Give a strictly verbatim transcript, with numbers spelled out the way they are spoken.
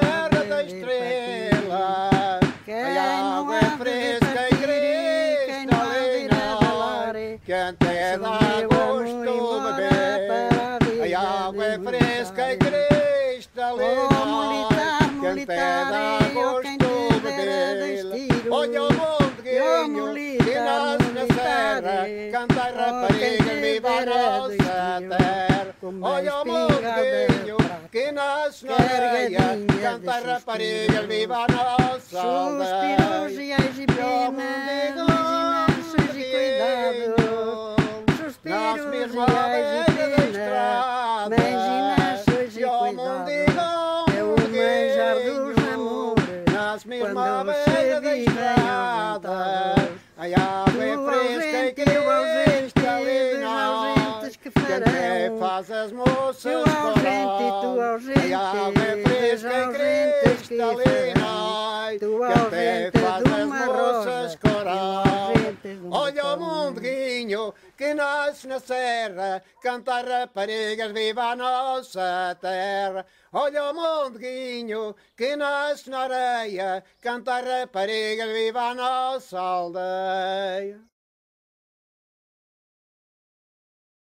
terra da estrela. A água é fresca e cristalina, quente é dar gosto beber. A água é fresca e cristalina, quente é dar gosto beber. Olha o monteguinho que nasce na serra, canta a rapariga, viva a nossa terra. Olha o monteguinho que nasce na areia, canta a rapariga, viva a nossa aldeia. Suspiros e as penas, imaginanças e cuidados. Suspiros e as penas, imaginanças e cuidados. É o manjar dos amores, quando se vivem aumentados. A água é fresca e cristalina, quem faz as moças chorar. A água é fresca e cristalina, quem faz as moças chorar. Olha o monteguinho que nasce na serra, canta raparigas, viva a nossa terra. Olha o monteguinho que nasce na areia, canta raparigas, viva a nossa aldeia.